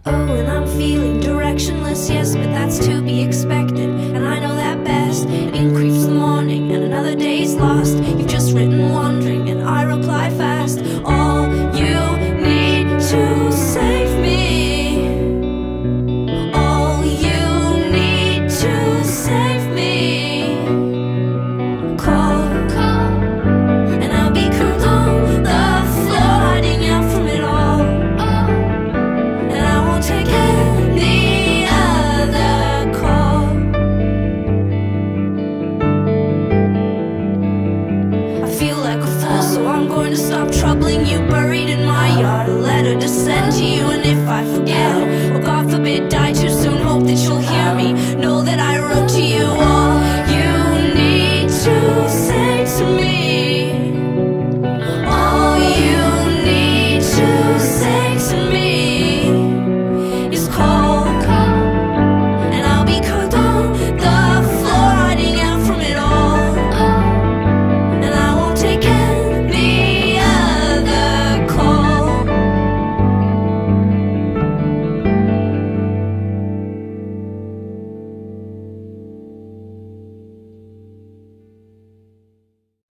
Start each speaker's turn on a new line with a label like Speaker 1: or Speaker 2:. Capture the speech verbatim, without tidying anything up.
Speaker 1: Oh, and I'm feeling directionless, yes, but that's to be expected, and I know that best. In creeps the morning, and another day's lost. You've just written wandering, and I reply fast. All you need to save me, all you need to save me. Call, call, and I'll be curled on the floor, hiding out from it all. And I won't take any other call. I feel like a fool, so I'm going to stop troubling you. Buried in my yard, a letter to send to you. And if I forget, or God forbid die